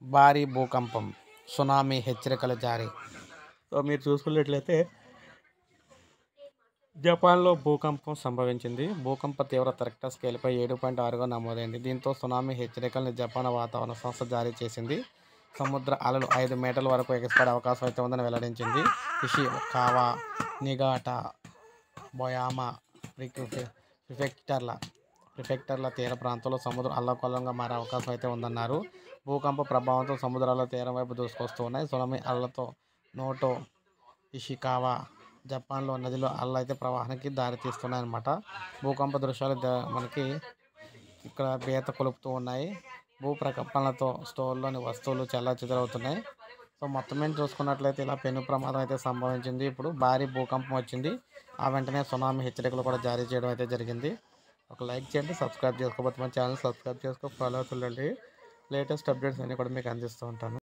భారీ భూకంపం, సునామీ హెచ్చరికలు జారీ. సో మీరు చూసుకున్నట్లయితే జపాన్లో భూకంపం సంభవించింది. భూకంప తీవ్రత రిక్టర్ స్కేల్పై 7.6గా నమోదైంది. దీంతో సునామీ హెచ్చరికలను జపాన్ వాతావరణ సంస్థ జారీ చేసింది. సముద్ర అలలు 5 మీటర్ల వరకు ఎగసిపడే అవకాశం అయితే ఉందని వెల్లడించింది. ఇషికావా, నిగాటా, బొయామా ప్రిఫెక్చర్ల తీర ప్రాంతంలో సముద్రం అల్లకల్లోలంగా మారే అవకాశం అయితే ఉందన్నారు. భూకంప ప్రభావంతో సముద్రాల తీరం వైపు దూసుకొస్తూ ఉన్నాయి. సునామీ అలలతో నోటో, ఇషికావా, జపాన్లో నదిలో అలలు అయితే ప్రవాహానికి దారితీస్తున్నాయన్నమాట. భూకంప దృశ్యాలు మనకి ఇక్కడ బీత కొలుపుతూ ఉన్నాయి. భూప్రకంపనలతో స్టోర్లోని వస్తువులు చెల్లాచెదరవుతున్నాయి. సో మొత్తం మీద చూసుకున్నట్లయితే ఇలా పెను ప్రమాదం అయితే సంభవించింది. ఇప్పుడు భారీ భూకంపం వచ్చింది. ఆ వెంటనే సునామీ హెచ్చరికలు కూడా జారీ చేయడం అయితే జరిగింది. ఒక లైక్ చేయండి, సబ్స్క్రైబ్ చేసుకోకపోతే మన ఛానల్ సబ్స్క్రైబ్ చేసుకో, ఫాలో అవుతుండండి. లేటెస్ట్ అప్డేట్స్ అన్నీ కూడా మీకు అందిస్తూ ఉంటాను.